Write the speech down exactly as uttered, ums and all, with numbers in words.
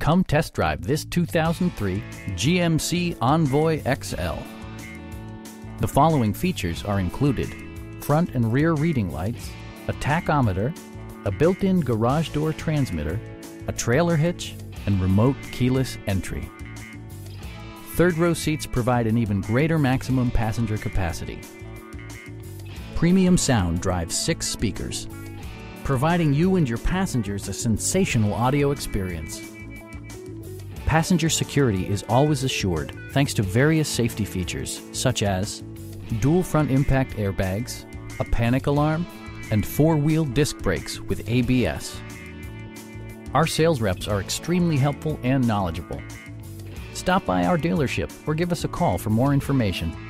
Come test drive this two thousand three G M C Envoy X L. The following features are included: front and rear reading lights, a tachometer, a built-in garage door transmitter, a trailer hitch, and remote keyless entry. Third row seats provide an even greater maximum passenger capacity. Premium sound drives six speakers, providing you and your passengers a sensational audio experience. Passenger security is always assured thanks to various safety features such as dual front impact airbags, a panic alarm, and four-wheel disc brakes with A B S. Our sales reps are extremely helpful and knowledgeable. Stop by our dealership or give us a call for more information.